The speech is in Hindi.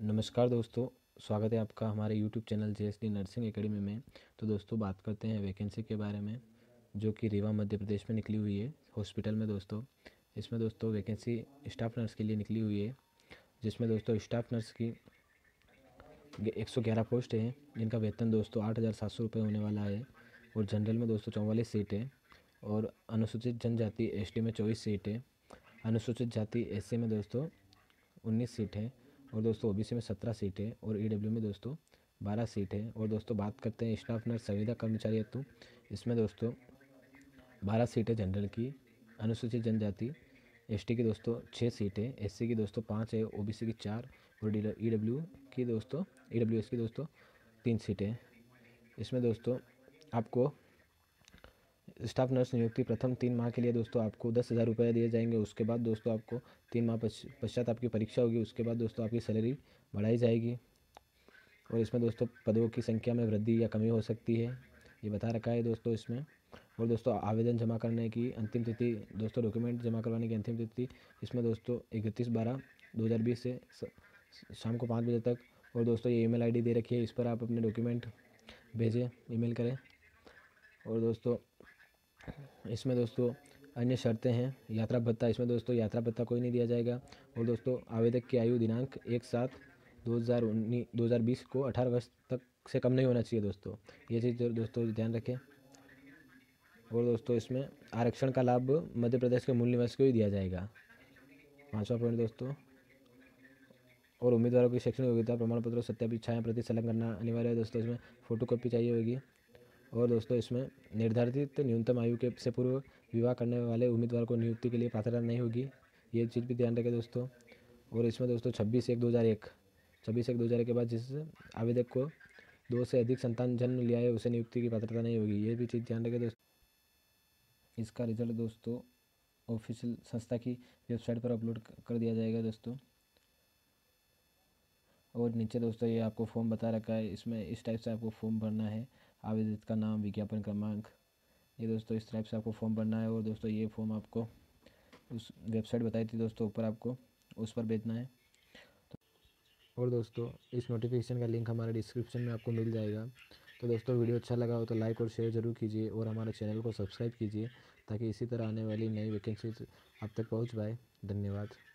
नमस्कार दोस्तों, स्वागत है आपका हमारे YouTube channel JSD nursing academy में। तो दोस्तों बात करते हैं वैकेंसी के बारे में, जो कि रीवा मध्य प्रदेश में निकली हुई है हॉस्पिटल में। दोस्तों इसमें दोस्तों वैकेंसी स्टाफ नर्स के लिए निकली हुई है, जिसमें दोस्तों स्टाफ नर्स की 111 पोस्ट है, जिनका वेतन दोस्तों 8,700 रुपये होने वाला है। और जनरल में दोस्तों 44 सीट है, और अनुसूचित जनजाति एसटी में 24 सीट है। अनुसूचित जाति एससी में दोस्तों 19 सीट है, और दोस्तों ओबीसी में 17 सीट है, और ईडब्ल्यू में दोस्तों 12 सीट है। और दोस्तों बात करते हैं स्टाफ नर्स संविदा कर्मचारी हेतु, इसमें दोस्तों 12 सीटें जनरल की, अनुसूचित जनजाति एसटी की दोस्तों 6 सीटें, एससी की दोस्तों 5 है, ओबीसी की 4, और ईडब्ल्यूएस की दोस्तों 3 सीटें। इसमें दोस्तों आपको स्टाफ नर्स नियुक्ति प्रथम 3 माह के लिए दोस्तों आपको 10,000 रुपये दिए जाएंगे। उसके बाद दोस्तों आपको 3 माह पश्चात आपकी परीक्षा होगी, उसके बाद दोस्तों आपकी सैलरी बढ़ाई जाएगी। और इसमें दोस्तों पदों की संख्या में वृद्धि या कमी हो सकती है, ये बता रखा है दोस्तों इसमें। और दोस्तों आवेदन जमा करने की अंतिम तिथि, दोस्तों डॉक्यूमेंट जमा करवाने की अंतिम तिथि इसमें दोस्तों 31/12/2020 से शाम को 5 बजे तक। और दोस्तों ये ईमेल आईडी दे रखी है, इस पर आप अपने डॉक्यूमेंट भेजें, ईमेल करें। और दोस्तों इसमें दोस्तों अन्य शर्तें हैं। यात्रा भत्ता, इसमें दोस्तों यात्रा भत्ता कोई नहीं दिया जाएगा। और दोस्तों आवेदक की आयु दिनांक 1/7/2020 को 18 वर्ष तक से कम नहीं होना चाहिए दोस्तों, ये चीज़ दोस्तों ध्यान रखें। और दोस्तों इसमें आरक्षण का लाभ मध्य प्रदेश के मूल निवासी को ही दिया जाएगा। 5वां पॉइंट दोस्तों, और उम्मीदवारों की शैक्षणिक योग्यता प्रमाण पत्र सत्यापित छाया प्रति संलग्न करना अनिवार्य है दोस्तों, इसमें फोटोकॉपी चाहिए होगी। और दोस्तों इसमें निर्धारित न्यूनतम आयु के से पूर्व विवाह करने वाले उम्मीदवार को नियुक्ति के लिए पात्रता नहीं होगी, ये चीज़ भी ध्यान रखें दोस्तों। और इसमें दोस्तों 26/1/2001 के बाद जिस आवेदक को 2 से अधिक संतान जन्म लिया है उसे नियुक्ति की पात्रता नहीं होगी, ये भी चीज़ ध्यान रखें दोस्तों। इसका रिजल्ट दोस्तों ऑफिशियल संस्था की वेबसाइट पर अपलोड कर दिया जाएगा दोस्तों। और नीचे दोस्तों ये आपको फॉर्म बता रखा है, इसमें इस टाइप से आपको फॉर्म भरना है। आवेदक का नाम, विज्ञापन क्रमांक, ये दोस्तों इस टाइप से आपको फॉर्म भरना है। और दोस्तों ये फॉर्म आपको उस वेबसाइट बताई थी दोस्तों ऊपर, आपको उस पर भेजना है। और दोस्तों इस नोटिफिकेशन का लिंक हमारे डिस्क्रिप्शन में आपको मिल जाएगा। तो दोस्तों वीडियो अच्छा लगा हो तो लाइक और शेयर ज़रूर कीजिए, और हमारे चैनल को सब्सक्राइब कीजिए, ताकि इसी तरह आने वाली नई वैकेंसी आप तक पहुंच पाए। धन्यवाद।